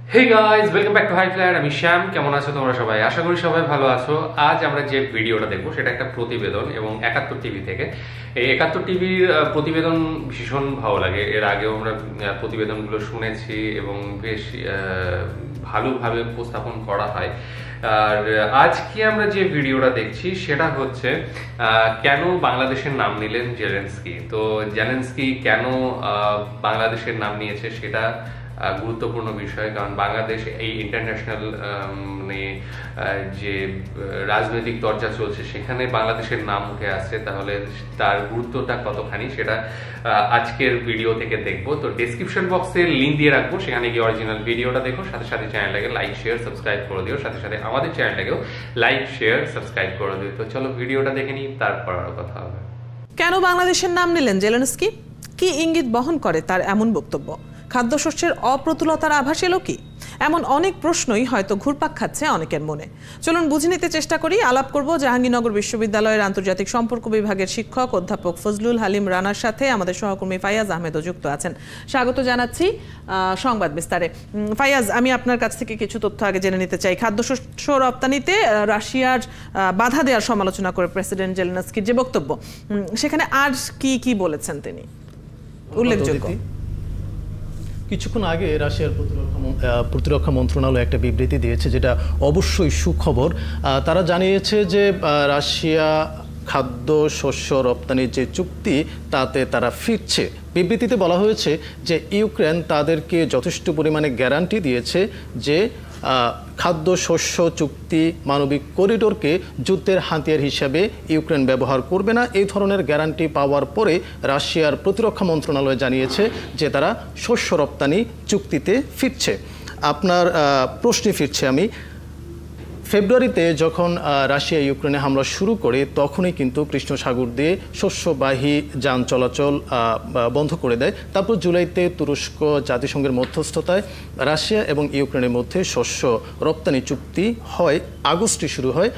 Hey guys, welcome back to High Flyer. আমি শ্যাম। কেমন আছো তোমরা সবাই? আশা করি সবাই ভালো আছো। আজ আমরা যে ভিডিওটা দেখবো সেটা একটা প্রতিবেদন এবং ৭১ টিভি থেকে। এই ৭১ টিভির প্রতিবেদন ভীষণ ভালো লাগে। এর আগেও আমরা প্রতিবেদনগুলো শুনেছি এবং বেশ ভালোভাবে উপস্থাপন করা হয়। আর আজকে আমরা যে ভিডিওটা দেখছি সেটা হচ্ছে কেন বাংলাদেশের নাম নিলেন জেলেনস্কি। তো জেলেনস্কি কেন বাংলাদেশের নাম নিয়েছে সেটা গুরুত্বপূর্ণ বিষয়, কারণ বাংলাদেশ এই ইন্টারন্যাশনাল মানে যে রাজনৈতিক দরজা চলছে সেখানে বাংলাদেশের নাম উঠে আসছে, তাহলে তার গুরুত্বটা কতখানি সেটা আজকের ভিডিও থেকে দেখবো। তো ডেসক্রিপশন বক্সে লিঙ্ক দিয়ে রাখবো, সেখানে গিয়ে অরিজিনাল ভিডিওটা দেখো, সাথে সাথে চ্যানেলটাকে লাইক শেয়ার সাবস্ক্রাইব করে দিও, সাথে সাথে আমাদের চ্যানেলটাকেও লাইক শেয়ার সাবস্ক্রাইব করে দিও। তো চলো ভিডিওটা দেখে নিই, তারপর আরো কথা হবে। কেন বাংলাদেশের নাম নিলেন জেলেনস্কি? কি ইঙ্গিত বহন করে তার এমন বক্তব্য? খাদ্যশস্যের অপ্রতুলতার আভাস এলো কি? এমন অনেক প্রশ্নই হয়তো ঘুরপাক খাচ্ছে অনেকের মনে। চলুন বুঝে নিতে চেষ্টা করি। আলাপ করব জাহাঙ্গীরনগর বিশ্ববিদ্যালয়ের আন্তর্জাতিক সম্পর্ক বিভাগের শিক্ষক অধ্যাপক ফজলুল হালিম রানার সাথে। আমাদের সহকর্মী ফাইয়াজ আহমেদও যুক্ত আছেন। স্বাগত জানাচ্ছি সংবাদ বিস্তারে। ফাইয়াজ, আমি আপনার কাছ থেকে কিছু তথ্য আগে জেনে নিতে চাই। খাদ্যশস্য রপ্তানিতে রাশিয়ার বাধা দেওয়ার সমালোচনা করে প্রেসিডেন্ট জেলেনস্কির যে বক্তব্য, সেখানে আর কি কি বলেছেন তিনি উল্লেখযোগ্য? কিছুক্ষণ আগে রাশিয়ার প্রতিরক্ষা মন্ত্রণালয় একটা বিবৃতি দিয়েছে, যেটা অবশ্যই সুখবর। তারা জানিয়েছে যে রাশিয়া খাদ্য শস্য রপ্তানির যে চুক্তি তাতে তারা ফিরছে। বিবৃতিতে বলা হয়েছে যে ইউক্রেন তাদেরকে যথেষ্ট পরিমাণে গ্যারান্টি দিয়েছে যে খাদ্য শস্য চুক্তি মানবিক করিডোরকে যুদ্ধের হাতিয়ার হিসেবে ইউক্রেন ব্যবহার করবে না। এই ধরনের গ্যারান্টি পাওয়ার পরে রাশিয়ার প্রতিরক্ষা মন্ত্রণালয় জানিয়েছে যে তারা শস্য রপ্তানি চুক্তিতে ফিরছে। আপনার প্রশ্নে ফিরছে আমি। ফেব্রুয়ারিতে যখন রাশিয়া ইউক্রেনে হামলা শুরু করে তখনই কিন্তু কৃষ্ণ সাগর দিয়ে শস্যবাহী যান চলাচল বন্ধ করে দেয়। তারপর জুলাইতে তুরস্ক জাতিসংঘের মধ্যস্থতায় রাশিয়া এবং ইউক্রেনের মধ্যে শস্য রপ্তানি চুক্তি হয়। আগস্টে শুরু হয়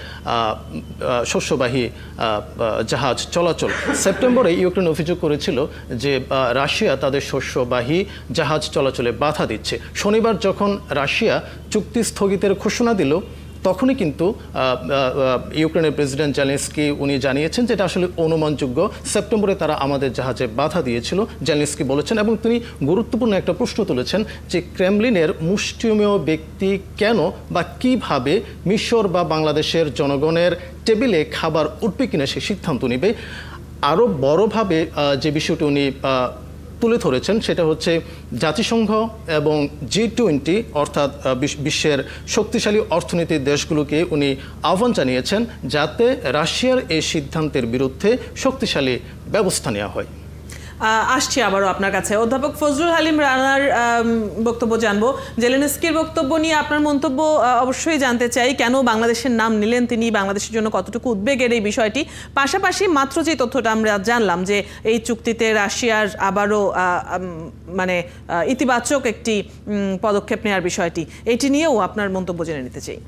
শস্যবাহী জাহাজ চলাচল। সেপ্টেম্বরে ইউক্রেন অভিযোগ করেছিল যে রাশিয়া তাদের শস্যবাহী জাহাজ চলাচলে বাধা দিচ্ছে। শনিবার যখন রাশিয়া চুক্তি স্থগিতের ঘোষণা দিল তখনই কিন্তু ইউক্রেনের প্রেসিডেন্ট জেলেনস্কি উনি জানিয়েছেন যে এটা আসলে অনুমানযোগ্য। সেপ্টেম্বরে তারা আমাদের জাহাজে বাধা দিয়েছিল, জেলেনস্কি বলেছেন। এবং তিনি গুরুত্বপূর্ণ একটা প্রশ্ন তুলেছেন যে ক্রেমলিনের মুষ্টিমেয় ব্যক্তি কেন বা কিভাবে মিশর বা বাংলাদেশের জনগণের টেবিলে খাবার উঠবে কিনা সে সিদ্ধান্ত নেবে। আরও বড়ভাবে যে বিষয়টি উনি তুলে ধরেছেন সেটা হচ্ছে জাতিসংঘ এবং G20 অর্থাৎ বিশ্বের শক্তিশালী অর্থনীতির দেশগুলোকে উনি আহ্বান জানিয়েছেন যাতে রাশিয়ার এই সিদ্ধান্তের বিরুদ্ধে শক্তিশালী ব্যবস্থা নেওয়া হয়। আসছি আবারও আপনার কাছে। অধ্যাপক ফজলুল হালিম রানার বক্তব্য জানবো। জেলেনস্কির বক্তব্য নিয়ে আপনার মন্তব্য অবশ্যই জানতে চাই। কেন বাংলাদেশের নাম নিলেন তিনি? বাংলাদেশের জন্য কতটুকু উদ্বেগের এই বিষয়টি? পাশাপাশি মাত্র যে তথ্যটা আমরা জানলাম যে এই চুক্তিতে রাশিয়ার আবারও মানে ইতিবাচক একটি পদক্ষেপ নেওয়ার বিষয়টি, এটি নিয়েও আপনার মন্তব্য জেনে নিতে চাই।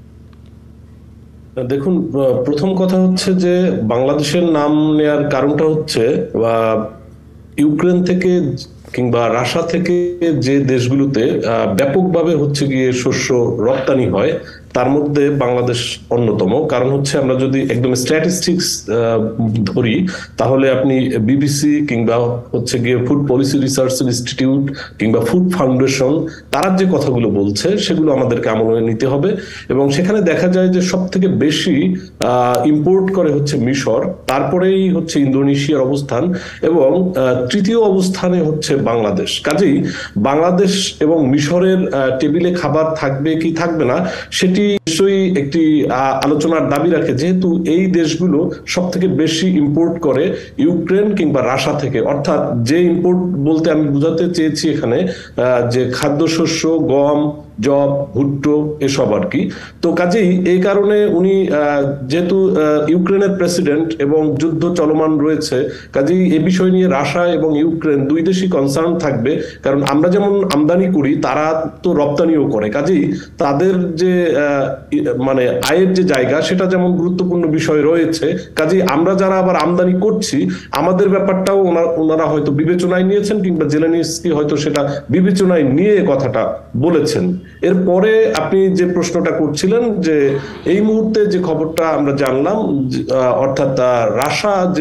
দেখুন, প্রথম কথা হচ্ছে যে বাংলাদেশের নাম নেয়ার কারণটা হচ্ছে ইউক্রেন থেকে কিংবা রাশিয়া থেকে যে দেশগুলোতে ব্যাপকভাবে হচ্ছে গিয়ে শস্য রপ্তানি হয় তার মধ্যে বাংলাদেশ অন্যতম। কারণ হচ্ছে আমরা যদি একদম স্ট্যাটিস্টিক্স ধরি তাহলে আপনি বিবিসি কিংবা হচ্ছে গিয়ে ফুড পলিসি রিসার্চ ইনস্টিটিউট কিংবা ফুড ফাউন্ডেশন তারা যে কথাগুলো বলছে সেগুলো আমাদেরকে আমলে নিতে হবে। এবং সেখানে দেখা যায় যে সব থেকে বেশি ইম্পোর্ট করে হচ্ছে মিশর, তারপরেই হচ্ছে ইন্দোনেশিয়ার অবস্থান এবং তৃতীয় অবস্থানে হচ্ছে বাংলাদেশ। কাজেই বাংলাদেশ এবং মিশরের টেবিলে খাবার থাকবে কি থাকবে না সেটি নিশ্চয়ই একটি আলোচনার দাবি রাখে, যেহেতু এই দেশগুলো সব থেকে বেশি ইম্পোর্ট করে ইউক্রেন কিংবা রাশিয়া থেকে। অর্থাৎ যে ইম্পোর্ট বলতে আমি বোঝাতে চেয়েছি এখানে যে খাদ্যশস্য, গম, জব, ভুট্টো এসব আর কি। তো কাজেই এই কারণে উনি যেহেতু ইউক্রেনের প্রেসিডেন্ট এবং যুদ্ধ চলমান রয়েছে, কাজেই এই বিষয় নিয়ে রাশিয়া এবং ইউক্রেন দুই দেশই কনসার্ন থাকবে। কারণ আমরা যেমন আমদানি করি তারা তো রপ্তানিও করে, কাজেই তাদের যে মানে আয়ের যে জায়গা সেটা যেমন গুরুত্বপূর্ণ বিষয় রয়েছে, কাজেই আমরা যারা আবার আমদানি করছি আমাদের ব্যাপারটাও ওনারা হয়তো বিবেচনায় নিয়েছেন, কিংবা জেলেনস্কি হয়তো সেটা বিবেচনায় নিয়ে কথাটা বলেছেন। এরপরে আপনি যে প্রশ্নটা করছিলেন যে এই মুহূর্তে যে খবরটা আমরা জানলাম, অর্থাৎ রাশিয়া যে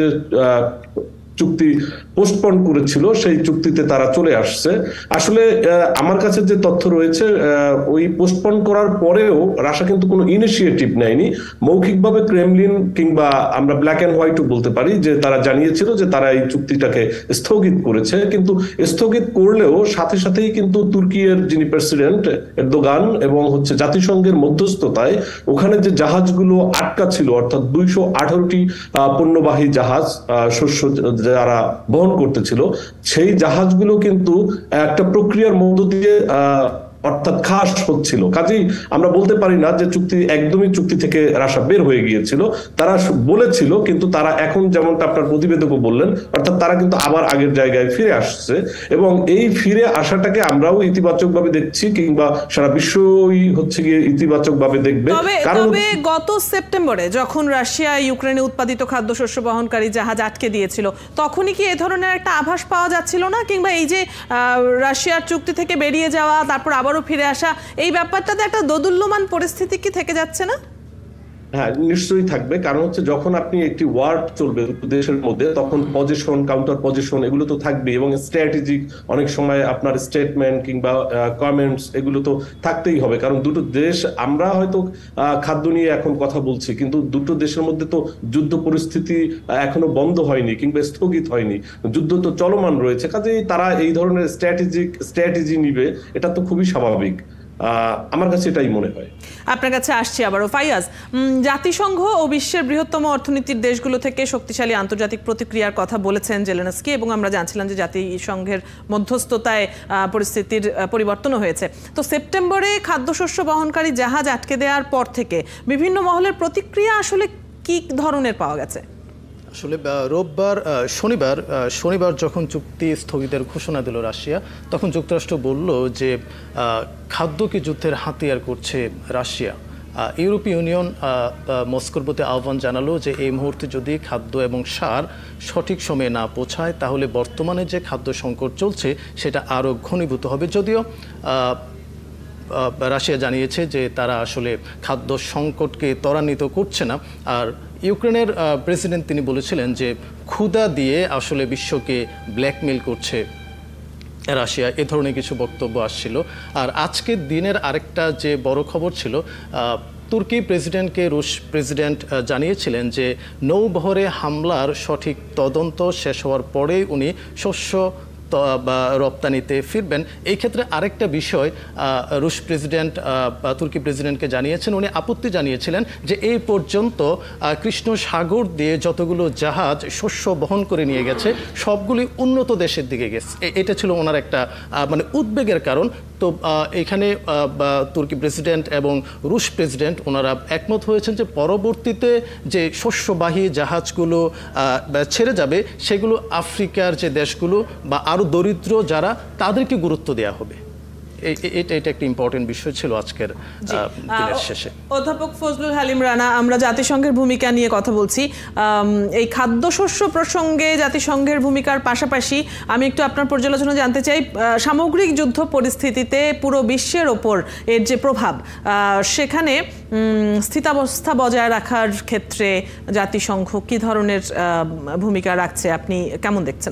চুক্তি পোস্টপন করেছিল সেই চুক্তিতে তারা চলে আসছে। আসলে আমার কাছে যে তথ্য রয়েছে, ওই পোস্টপন করার পরেও রাশিয়া কিন্তু কোনো ইনিশিয়েটিভ নেয়নি। মৌখিকভাবে ক্রেমলিন কিংবা আমরা ব্ল্যাক অ্যান্ড হোয়াইটও বলতে পারি যে তারা জানিয়েছিল যে তারা এই চুক্তিটাকে স্থগিত করেছে, কিন্তু স্থগিত করলেও সাথে সাথেই কিন্তু তুর্কির যিনি প্রেসিডেন্ট এরদোগান এবং জাতিসংঘের মধ্যস্থতায় ওখানে যে জাহাজগুলো আটকা ছিল, অর্থাৎ 218টি পণ্যবাহী জাহাজ শস্য যারা বহন করতেছিল, সেই জাহাজগুলো কিন্তু একটা প্রক্রিয়ার মধ্য দিয়ে অর্থাৎ খাস হচ্ছিল। কাজেই আমরা বলতে পারি না যে একদমই চুক্তি থেকে রাশিয়া বের হয়ে গিয়েছিল। তারা বলেছিল, কিন্তু তারা এখন যেমনটা আপনার প্রতিবেদকও বললেন, অর্থাৎ তারা কিন্তু আবার আগের জায়গায় ফিরে আসছে, এবং এই ফিরে আসাটাকে আমরাও ইতিবাচক ভাবে দেখছি, কিংবা সারা বিশ্বই গিয়ে ইতিবাচক ভাবে দেখবে। তবে গত সেপ্টেম্বরে যখন রাশিয়া ইউক্রেনে উৎপাদিত খাদ্যশস্য বহনকারী জাহাজ আটকে দিয়েছিল, তখনই কি এই ধরনের একটা আভাস পাওয়া যাচ্ছিল না? কিংবা এই যে রাশিয়ার চুক্তি থেকে বেরিয়ে যাওয়া, তারপর আবারও ফিরে আসা, এই ব্যাপারটাতে একটা দোদুল্যমান পরিস্থিতি কি থেকে যাচ্ছে না? হ্যাঁ, নিশ্চয়ই থাকবে। কারণ যখন আপনি একটি ওয়ার চলবে দেশের মধ্যে, তখন পজিশন, কাউন্টার পজিশন এগুলো তো থাকবে, এবং স্ট্র্যাটেজিক অনেক সময় আপনার স্টেটমেন্ট কিংবা কমেন্টস এগুলো তো থাকতেই হবে। কারণ দুটো দেশ, আমরা হয়তো খাদ্য নিয়ে এখন কথা বলছি, কিন্তু দুটো দেশের মধ্যে তো যুদ্ধ পরিস্থিতি এখনো বন্ধ হয়নি কিংবা স্থগিত হয়নি, যুদ্ধ তো চলমান রয়েছে। কাজেই তারা এই ধরনের স্ট্র্যাটেজি নিবে, এটা তো খুবই স্বাভাবিক। আমার কাছে এটাই মনে হয়। আপনার কাছে আসছি আবারও ফাইয়াজ। জাতিসংঘ ও বিশ্বের বৃহত্তম অর্থনীতির দেশগুলো থেকে শক্তিশালী আন্তর্জাতিক প্রতিক্রিয়ার কথা বলেছেন জেলেনস্কি, এবং আমরা জানছিলাম যে জাতিসংঘের মধ্যস্থতায় পরিস্থিতির পরিবর্তনও হয়েছে। তো সেপ্টেম্বরে খাদ্যশস্য বহনকারী জাহাজ আটকে দেওয়ার পর থেকে বিভিন্ন মহলের প্রতিক্রিয়া আসলে কি ধরনের পাওয়া গেছে? আসলে শনিবার যখন চুক্তি স্থগিতের ঘোষণা দিল রাশিয়া, তখন যুক্তরাষ্ট্র বলল যে খাদ্যকে যুদ্ধের হাতিয়ার করছে রাশিয়া। ইউরোপীয় ইউনিয়ন মস্কোর প্রতি আহ্বান জানালো যে এই মুহূর্তে যদি খাদ্য এবং সার সঠিক সময়ে না পৌঁছায়, তাহলে বর্তমানে যে খাদ্য সংকট চলছে সেটা আরও ঘনীভূত হবে। যদিও রাশিয়া জানিয়েছে যে তারা আসলে খাদ্য সংকটকে ত্বরান্বিত করছে না। আর ইউক্রেনের প্রেসিডেন্ট তিনি বলেছিলেন যে ক্ষুধা দিয়ে আসলে বিশ্বকে ব্ল্যাকমেল করছে রাশিয়া, এ ধরনের কিছু বক্তব্য আসছিল। আর আজকের দিনের আরেকটা যে বড় খবর ছিল, তুর্কি প্রেসিডেন্টকে রুশ প্রেসিডেন্ট জানিয়েছিলেন যে নৌবহরে হামলার সঠিক তদন্ত শেষ হওয়ার পরেই উনি শস্য বা রপ্তানিতে ফিরবেন। এই ক্ষেত্রে আরেকটা বিষয় রুশ প্রেসিডেন্ট তুর্কি প্রেসিডেন্টকে জানিয়েছেন, উনি আপত্তি জানিয়েছিলেন যে এই পর্যন্ত কৃষ্ণ সাগর দিয়ে যতগুলো জাহাজ শস্য বহন করে নিয়ে গেছে সবগুলি উন্নত দেশের দিকে গেছে। এটা ছিল ওনার একটা মানে উদ্বেগের কারণ। তো এখানে তুর্কি প্রেসিডেন্ট এবং রুশ প্রেসিডেন্ট ওনারা একমত হয়েছেন যে পরবর্তীতে যে শস্যবাহী জাহাজগুলো ছেড়ে যাবে সেগুলো আফ্রিকার যে দেশগুলো বা আরও দরিদ্র যারা, তাদেরকে গুরুত্ব দেওয়া হবে। এটা একটা ইম্পর্টেন্ট বিষয় ছিল আজকের দিনের শেষে। অধ্যাপক ফজলুল হালিম রানা, আমরা জাতিসংঘের ভূমিকা নিয়ে কথা বলছি। এই খাদ্যশস্য প্রসঙ্গে জাতিসংঘের ভূমিকার পাশাপাশি আমি একটু আপনার পর্যালোচনা জানতে চাই, সামগ্রিক যুদ্ধ পরিস্থিতিতে পুরো বিশ্বের ওপর এর যে প্রভাব, সেখানে স্থিতাবস্থা বজায় রাখার ক্ষেত্রে জাতিসংঘ কি ধরনের ভূমিকা রাখছে, আপনি কেমন দেখছেন?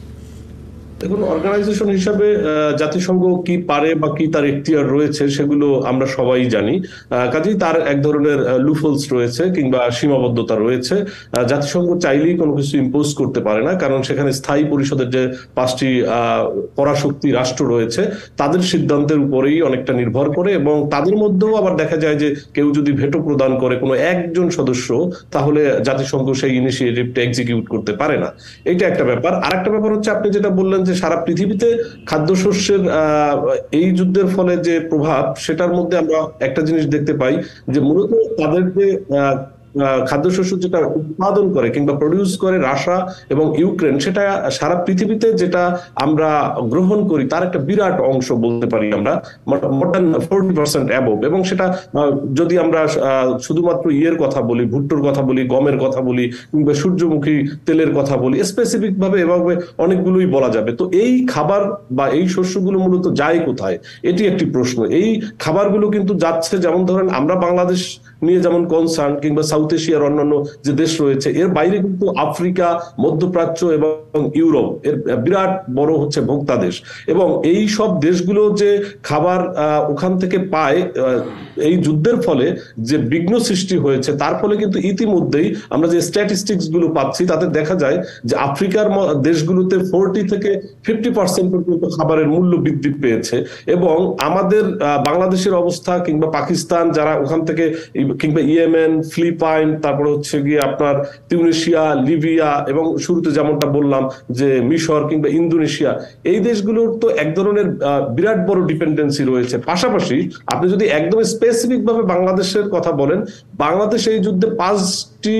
দেখুন, অর্গানাইজেশন হিসাবে জাতিসংঘ কি পারে বা কি তার এখতিয়ার রয়েছে সেগুলো আমরা সবাই জানি। কাজেই তার এক ধরনের লুফলস রয়েছে কিংবা সীমাবদ্ধতা রয়েছে। জাতিসংঘ চাইলেই কোনো কিছু ইম্পোজ করতে পারে না, কারণ সেখানে স্থায়ী পরিষদের যে 5টি পরাশক্তি রাষ্ট্র রয়েছে তাদের সিদ্ধান্তের উপরেই অনেকটা নির্ভর করে, এবং তাদের মধ্যেও আবার দেখা যায় যে কেউ যদি ভেটো প্রদান করে কোনো একজন সদস্য, তাহলে জাতিসংঘ সেই ইনিশিয়েটিভটা এক্সিকিউট করতে পারে না। এইটা একটা ব্যাপার। আরেকটা ব্যাপার হচ্ছে আপনি যেটা বললেন যে সারা পৃথিবীতে খাদ্যশস্যের এই যুদ্ধের ফলে যে প্রভাব, সেটার মধ্যে আমরা একটা জিনিস দেখতে পাই যে মূলত তাদের যে খাদ্যশস্য যেটা উৎপাদন করে কিংবা প্রডিউস করে রাশিয়া এবং ইউক্রেন, সেটা সারা পৃথিবীতে যেটা আমরা গ্রহণ করি তার একটা বিরাট অংশ বলতে পারি আমরা, মোর দ্যান 40% অ্যাবভ। এবং সেটা যদি আমরা শুধুমাত্র ইয়ের কথা বলি, ভুট্টোর কথা বলি, গমের কথা বলি, কিংবা সূর্যমুখী তেলের কথা বলি, স্পেসিফিক ভাবে এভাবে অনেকগুলোই বলা যাবে। তো এই খাবার বা এই শস্যগুলো মূলত যায় কোথায়, এটি একটি প্রশ্ন। এই খাবারগুলো কিন্তু যাচ্ছে, যেমন ধরেন আমরা বাংলাদেশ নিয়ে যেমন কনসার্ন, কিংবা সাউথ এশিয়ার অন্যান্য যে দেশ রয়েছে, এর বাইরে কিন্তু আফ্রিকা, মধ্যপ্রাচ্য এবং ইউরোপ এর বিরাট বড় হচ্ছে ভোক্তা দেশ। এবং এই সব দেশগুলো যে খাবার ওখান থেকে পায়, এই যুদ্ধের ফলে যে বিঘ্ন সৃষ্টি হয়েছে, তার ফলে কিন্তু ইতিমধ্যেই আমরা যে স্ট্যাটিস্টিক্স গুলো পাচ্ছি তাতে দেখা যায় যে আফ্রিকার দেশগুলোতে 40 থেকে 50% পর্যন্ত খাবারের মূল্য বৃদ্ধি পেয়েছে। এবং আমাদের বাংলাদেশের অবস্থা, কিংবা পাকিস্তান যারা ওখান থেকে, কিংবা ইয়েমেন, ফিলিপাইন, তারপরে হচ্ছে গিয়ে আপনার তিউনিসিয়া, লিবিয়া, এবং শুরুতে যেমনটা বললাম যে মিশর কিংবা ইন্দোনেশিয়া, এই দেশগুলোর তো এক ধরনের বিরাট বড় ডিপেন্ডেন্সি রয়েছে। পাশাপাশি আপনি যদি একদম স্পেসিফিক ভাবে বাংলাদেশের কথা বলেন, বাংলাদেশ এই যুদ্ধে 5টি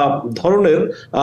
ধরনের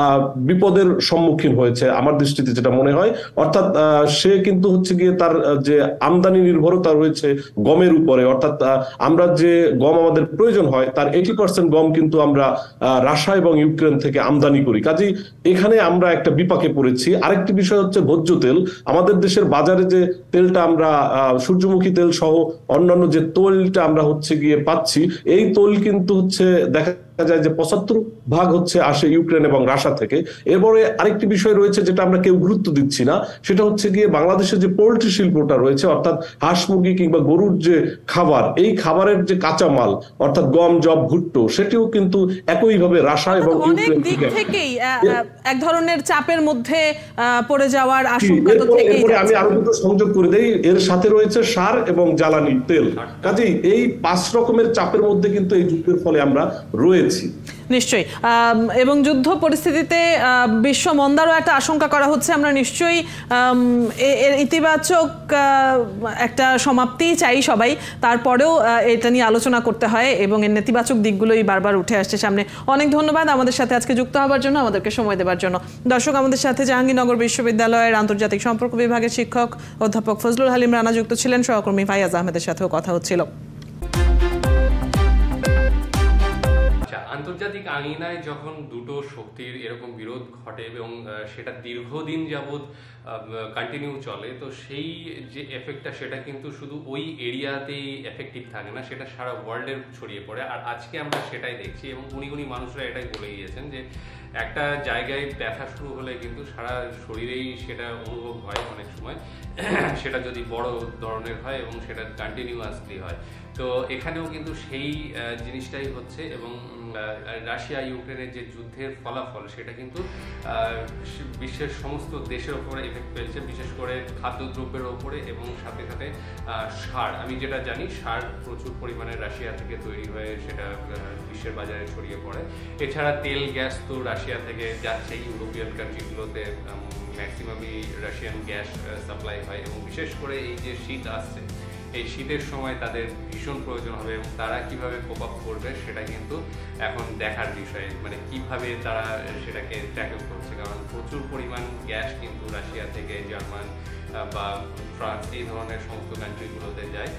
বিপদের সম্মুখীন হয়েছে আমার দৃষ্টিতে যেটা মনে হয়। অর্থাৎ সে কিন্তু হচ্ছে গিয়ে তার যে আমদানি নির্ভরতা রয়েছে গমের উপরে, অর্থাৎ আমরা যে গম আমাদের প্রয়োজন হয় তার 80% গম কিন্তু আমরা রাশিয়া এবং ইউক্রেন থেকে আমদানি করি। কাজেই এখানে আমরা একটা বিপাকে পড়েছি। আরেকটি বিষয় হচ্ছে ভোজ্য তেল। আমাদের দেশের বাজারে যে তেলটা আমরা সূর্যমুখী তেল সহ অন্যান্য যে তৈলটা আমরা হচ্ছে গিয়ে পাচ্ছি, এই তৈল কিন্তু হচ্ছে দেখা যায় যে 75% হচ্ছে আসে ইউক্রেন এবং রাশিয়া থেকে। এরপরে আরেকটি বিষয় রয়েছে যেটা আমরা কেউ গুরুত্ব দিচ্ছি না, সেটা হচ্ছে গিয়ে বাংলাদেশের যে পোল্ট্রি শিল্পটা রয়েছে, অর্থাৎ হাঁস মুরগি কিংবা গরুর যে খাবার, এই খাবারের যে কাঁচামাল অর্থাৎ গম, জব, ভুট্টো, সেটিও কিন্তু একইভাবে রাশিয়া এবং অনেক দিক থেকেই এক ধরনের চাপের মধ্যে পড়ে যাওয়ার আশঙ্কা তো থেকেই যাচ্ছে। আমি আরো দুটো সংযোগ করে দেই, এর সাথে রয়েছে সার এবং জ্বালানি তেল। কাজেই এই 5 রকমের চাপের মধ্যে কিন্তু এই যুদ্ধের ফলে আমরা রয়েছি। নিশ্চয়ই। এবং যুদ্ধ পরিস্থিতিতে বিশ্ব মন্দারও একটা আশঙ্কা করা হচ্ছে। আমরা নিশ্চয়ই এর ইতিবাচক একটা সমাপ্তি চাই সবাই, তারপরেও এটা নিয়ে আলোচনা করতে হয় এবং এর নেতিবাচক দিকগুলোই বারবার উঠে আসছে সামনে। অনেক ধন্যবাদ আমাদের সাথে আজকে যুক্ত হওয়ার জন্য, আমাদেরকে সময় দেওয়ার জন্য। দর্শক, আমাদের সাথে জাহাঙ্গীরনগর বিশ্ববিদ্যালয়ের আন্তর্জাতিক সম্পর্ক বিভাগের শিক্ষক অধ্যাপক ফজলুল হালিম রানা যুক্ত ছিলেন, সহকর্মী ফাইয়াজ আহমেদের সাথেও কথা হচ্ছিল। আন্তর্জাতিক আঙিনায় যখন দুটো শক্তির এরকম বিরোধ ঘটে এবং সেটা দীর্ঘদিন যাবৎ কন্টিনিউ চলে, তো সেই যে এফেক্টটা সেটা কিন্তু শুধু ওই এরিয়াতেই এফেক্টিভ থাকে না, সেটা সারা ওয়ার্ল্ডের ছড়িয়ে পড়ে। আর আজকে আমরা সেটাই দেখছি এবং গুণী মানুষরা এটাই বলে গিয়েছেন যে একটা জায়গায় ব্যথা শুরু হলে কিন্তু সারা শরীরেই সেটা অনুভব হয় অনেক সময়, সেটা যদি বড় ধরনের হয় এবং সেটা কন্টিনিউয়াসলি হয়। তো এখানেও কিন্তু সেই জিনিসটাই হচ্ছে এবং রাশিয়া ইউক্রেনের যে যুদ্ধের ফলাফল সেটা কিন্তু বিশ্বের সমস্ত দেশের ওপরে এফেক্ট ফেলছে, বিশেষ করে খাদ্যদ্রব্যের ওপরে এবং সাথে সাথে সার। আমি যেটা জানি সার প্রচুর পরিমাণে রাশিয়া থেকে তৈরি হয়ে সেটা বিশ্বের বাজারে ছড়িয়ে পড়ে। এছাড়া তেল গ্যাস তো রাশিয়া থেকে যাচ্ছে, ইউরোপিয়ান কান্ট্রিগুলোতে ম্যাক্সিমামই রাশিয়ান গ্যাস সাপ্লাই হয় এবং বিশেষ করে এই যে শীত আসছে, এই শীতের সময় তাদের ভীষণ প্রয়োজন হবে এবং তারা কিভাবে কোপ আপ করবে সেটা কিন্তু এখন দেখার বিষয়, মানে কিভাবে তারা সেটাকে ট্যাকেল করছে। কারণ প্রচুর পরিমাণ গ্যাস কিন্তু রাশিয়া থেকে জার্মান বা ফ্রান্স এই ধরনের সমস্ত কান্ট্রিগুলোতে যায়।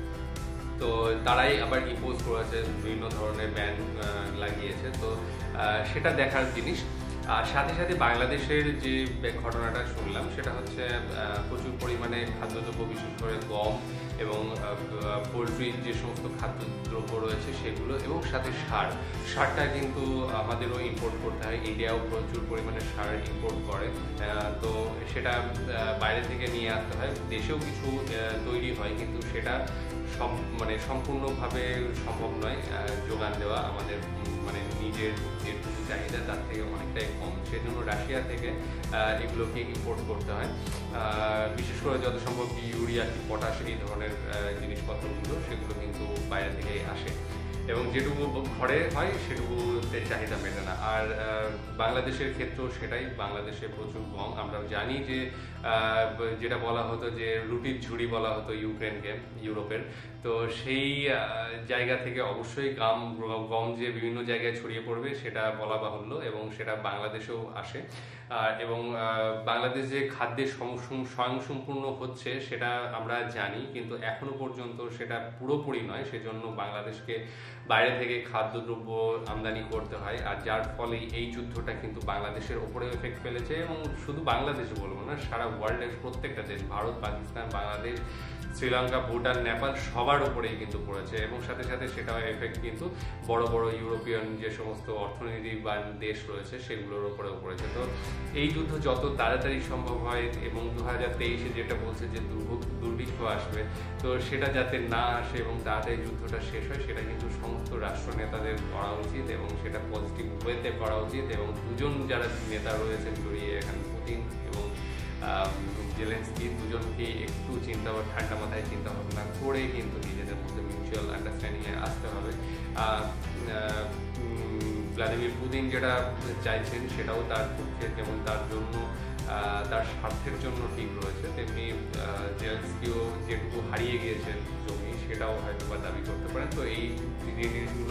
তো তারাই আবার ইম্পোজ করেছে, বিভিন্ন ধরনের ব্যান লাগিয়েছে, তো সেটা দেখার জিনিস। আর সাথে সাথে বাংলাদেশের যে ঘটনাটা শুনলাম সেটা হচ্ছে প্রচুর পরিমাণে খাদ্যদ্রব্য, বিশেষ করে গম এবং পোলট্রির যে সমস্ত খাদ্যদ্রব্য রয়েছে সেগুলো, এবং সাথে সারটা কিন্তু আমাদেরও ইম্পোর্ট করতে হয়। ইন্ডিয়াও প্রচুর পরিমাণে সার ইম্পোর্ট করে, তো সেটা বাইরে থেকে নিয়ে আসতে হয়। দেশেও কিছু তৈরি হয় কিন্তু সেটা সম্পূর্ণভাবে সম্ভব নয় যোগান দেওয়া, আমাদের মানে নিজের যেটুকু চাহিদা তার থেকে অনেকটাই কম। সেজন্য রাশিয়া থেকে এগুলোকে ইম্পোর্ট করতে হয়, বিশেষ করে যত সম্ভব ইউরিয়া কি পটাশ এই ধরনের জিনিসপত্রগুলো সেগুলো কিন্তু বাইরে থেকে আসে। এবং যেটুকু ঘরে হয় সেটুকুতে চাহিদা মেটে না। আর বাংলাদেশের ক্ষেত্রেও সেটাই, বাংলাদেশে প্রচুর গম। আমরা জানি যে যেটা বলা হতো যে রুটির ঝুড়ি বলা হতো ইউক্রেনকে, ইউরোপের, তো সেই জায়গা থেকে অবশ্যই গম যে বিভিন্ন জায়গায় ছড়িয়ে পড়বে সেটা বলা বাহুল্য, এবং সেটা বাংলাদেশেও আসে। এবং বাংলাদেশ যে খাদ্যে স্বয়ংসম্পূর্ণ হচ্ছে সেটা আমরা জানি, কিন্তু এখনো পর্যন্ত সেটা পুরোপুরি নয়। সেজন্য বাংলাদেশকে বাইরে থেকে খাদ্যদ্রব্য আমদানি করতে হয়, আর যার ফলে এই যুদ্ধটা কিন্তু বাংলাদেশের ওপরে এফেক্ট ফেলেছে। এবং শুধু বাংলাদেশ বলবো না, সারা ওয়ার্ল্ডের প্রত্যেকটা দেশ, ভারত, পাকিস্তান, বাংলাদেশ, শ্রীলঙ্কা, ভুটান, নেপাল সবার উপরেই কিন্তু পড়েছে। এবং সাথে সাথে সেটা এফেক্ট কিন্তু বড় বড় ইউরোপিয়ান যে সমস্ত অর্থনীতিবান দেশ রয়েছে সেগুলোর উপরেও পড়েছে। তো এই যুদ্ধ যত তাড়াতাড়ি সম্ভব হয়, এবং 2023-এ যেটা বলছে যে দুর্ভিক্ষ আসবে, তো সেটা যাতে না আসে এবং তাড়াতাড়ি যুদ্ধটা শেষ হয়, সেটা কিন্তু সমস্ত রাষ্ট্র নেতাদের করা উচিত, এবং সেটা পজিটিভ ওয়েতে করা উচিত। এবং দুজন যারা নেতা রয়েছেন জড়িয়ে এখানে, পুতিন এবং জেলেনস্কি, দুজনকে একটু ঠান্ডা মাথায় চিন্তা ভাবনা করে কিন্তু নিজেদের মধ্যে মিউচুয়াল আন্ডারস্ট্যান্ডিংয়ে আসতে হবে। ভ্লাদিমির পুতিন যেটা চাইছেন সেটাও তার পক্ষে, যেমন তার জন্য, তার স্বার্থের জন্য ঠিক রয়েছে, তেমনি জেলেনস্কিও যেটুকু হারিয়ে গিয়েছেন জমি সেটাও হয়তো বা দাবি করতে পারেন। তো এই জিনিসগুলো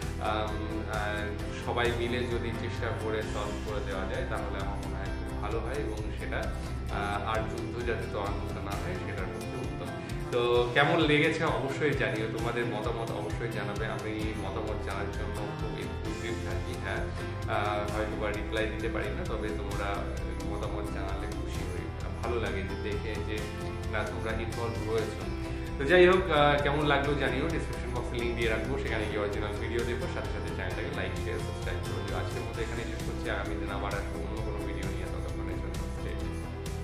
সবাই মিলে যদি চেষ্টা করে সলভ করে দেওয়া যায় তাহলে আমার মনে হয় খুব ভালো হয়, এবং সেটা আর যুদ্ধ যাতে ত্বরান্বিত না হয় সেটার মধ্যে উত্তম। তো কেমন লেগেছে অবশ্যই জানিও, তোমাদের মতামত অবশ্যই জানাবে। আমি মতামত জানার জন্য খুব এক্সক্লুসিভ থাকি। হ্যাঁ, হয়তো বা রিপ্লাই দিতে পারি না, তবে তোমরা মতামত জানালে খুশি হই, ভালো লাগে যে দেখে যে না তোমরা ইনভলভ রয়েছো। তো যাই হোক, কেমন লাগলো জানিও, ডিসক্রিপশন বক্সে লিঙ্ক দিয়ে রাখবো, সেখানে গিয়ে অরিজিনাল ভিডিও দেখো, সাথে সাথে চ্যানেলটাকে লাইক, শেয়ার, সাবস্ক্রাইব করে দিও। আজকের মতো এখানেই শেষ করছি, আগামী দিন আবার আসবো অন্য